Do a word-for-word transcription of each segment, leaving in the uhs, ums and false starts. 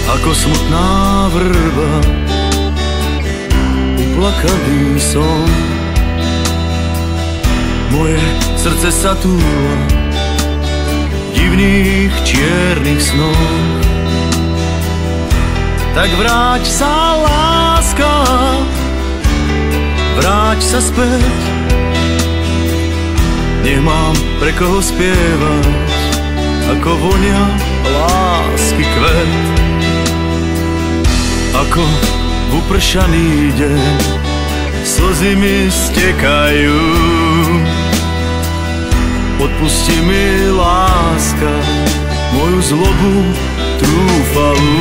ako smutná vrba, uplakaný som. Moje srdce sa túla divných čiernych snov. Tak vráť sa, láska, vráť sa späť. Nech mám pre koho spievať, ako vonia lásky kvet. Ako v upršaný deň slzy mi stekajú. Odpusti mi, láska, moju zlobu trúfalú.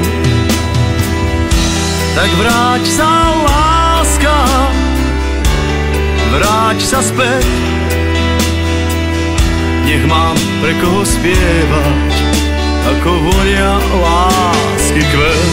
Tak vráť sa, láska, vráť sa späť. Nech mám pre koho spievať, ako vonia lásky kvet.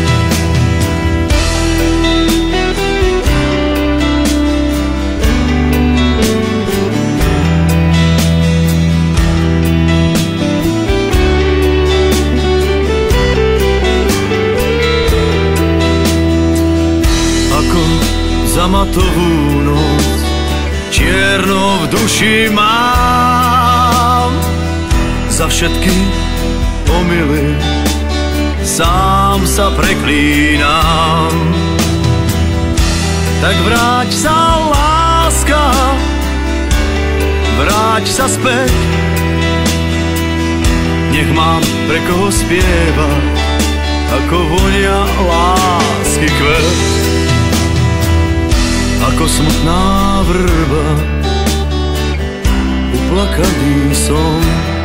Ako zamatovú noc, čierno v duši mám. Za všetky omyly sám sa preklínam. Tak vráť sa, láska, vráť sa späť. Nech mám pre koho spievať, ako vonia lásky kvet. Ako smutná vrba, uplakaný som.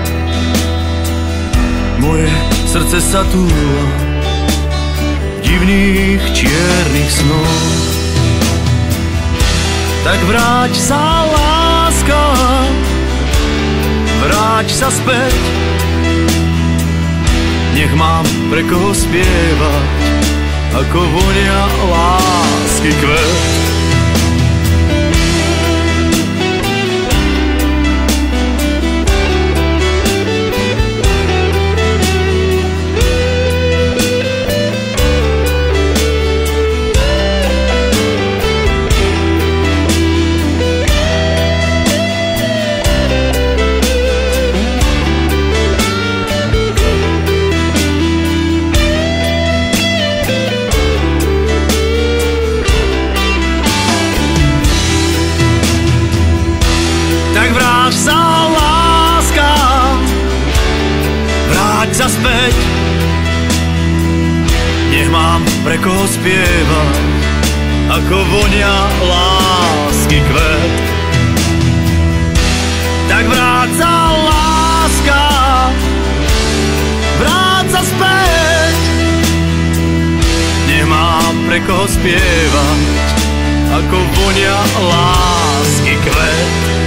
Moje srdce sa túla divných čiernych snov. Tak vráť sa, láska, vráť sa späť. Nech mám pre koho spievať, ako vonia lásky kvet. Tak vráť sa, láska, vráť sa späť. Nech mám pre koho spievať, ako vonia lásky kvet. Tak vráť sa, láska, vráť sa späť. Nech mám pre koho spievať, ako vonia lásky kvet.